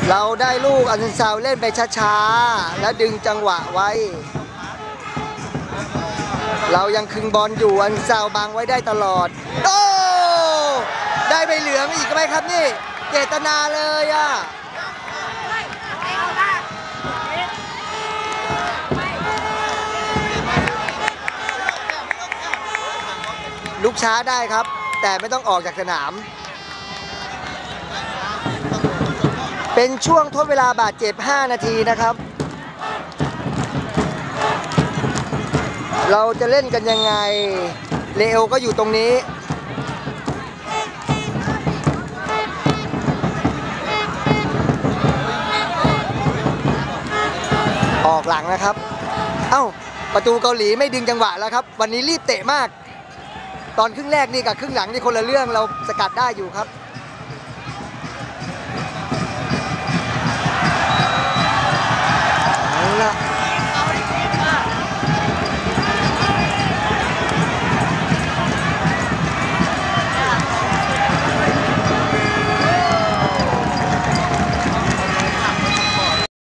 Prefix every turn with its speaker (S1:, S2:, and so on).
S1: เราได้ลูกอันซาวเล่นไปช้าๆแล้วดึงจังหวะไว้ เรายังคึงบอลอยู่อันซาวบังไว้ได้ตลอดโอ้ได้ใบเหลืองอีกไหมครับนี่เจตนาเลยอ่ะลุกช้าได้ครับแต่ไม่ต้องออกจากสนามเป็นช่วงทดเวลาบาดเจ็บ5 นาทีนะครับเราจะเล่นกันยังไงเลโอก็อยู่ตรงนี้ออกหลังนะครับเอ้าประตูเกาหลีไม่ดึงจังหวะแล้วครับวันนี้รีบเตะมากตอนครึ่งแรกนี่กับครึ่งหลังนี่คนละเรื่องเราสกัดได้อยู่ครับ